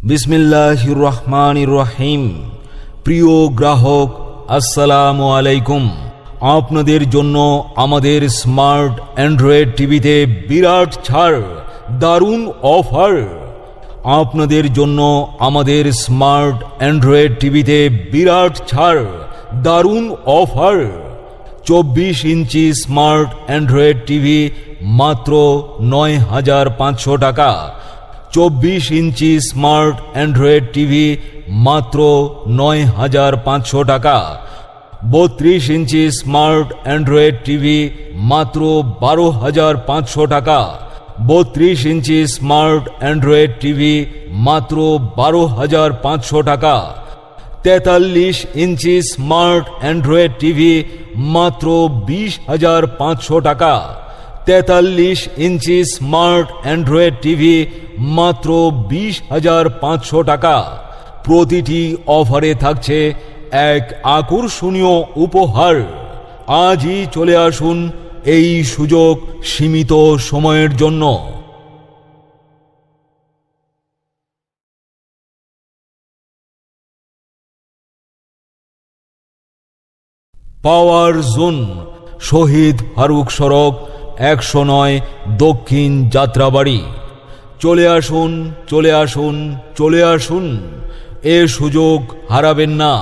বিসমিল্লাহির রহমানির রহিম। প্রিয় গ্রাহক, আসসালামু আলাইকুম। আপনাদের জন্য আমাদের স্মার্ট অ্যান্ড্রয়েড টিভিতে বিরাট ছাড়, দারুণ অফার। আপনাদের জন্য আমাদের স্মার্ট অ্যান্ড্রয়েড টিভিতে বিরাট ছাড়, দারুণ offer. 24 inch smart Android TV মাত্র ৯,৫০০ টাকা। 24 ইঞ্চি স্মার্ট অ্যান্ড্রয়েড টিভি মাত্র ৯,৫০০ টাকা। 32 ইঞ্চি স্মার্ট অ্যান্ড্রয়েড টিভি মাত্র ১২,৫০০ টাকা। 32 ইঞ্চি স্মার্ট অ্যান্ড্রয়েড টিভি মাত্র ১২,৫০০ টাকা। 43 ইঞ্চি স্মার্ট অ্যান্ড্রয়েড টিভি মাত্র ২০,৫০০ টাকা। 43 ইঞ্চি স্মার্ট অ্যান্ড্রয়েড টিভি মাত্র ২০,৫০০ টাকা। প্রতিটি অফারে থাকছে এক আকর্ষণীয় উপহার। আজই চলে আসুন, এই সুযোগ সীমিত সময়ের জন্য। পাওয়ার জোন, শহীদ ফারুক সড়ক ১০৯, দক্ষিণ যাত্রাবাড়ি। চলে আসুন, চলে আসুন, চলে আসুন, এ সুযোগ হারাবেন না।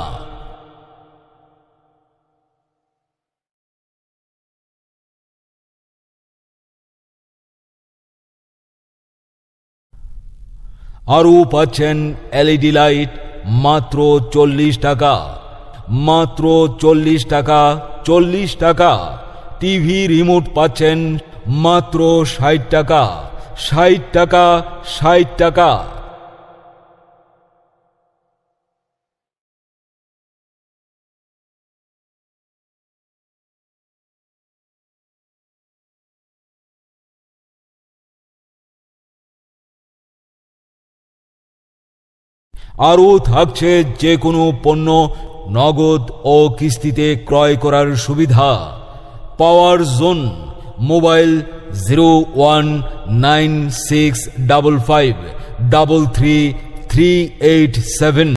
আরও পাচ্ছেন এলইডি লাইট মাত্র ৪০ টাকা, মাত্র ৪০ টাকা, ৪০ টাকা। টিভি রিমোট পাচ্ছেন মাত্র ৬০ টাকা, ৬০ টাকা, ৬০ টাকা। আরও থাকছে যে কোনো পণ্য নগদ ও কিস্তিতে ক্রয় করার সুবিধা। Power zone, mobile 019655 33 387।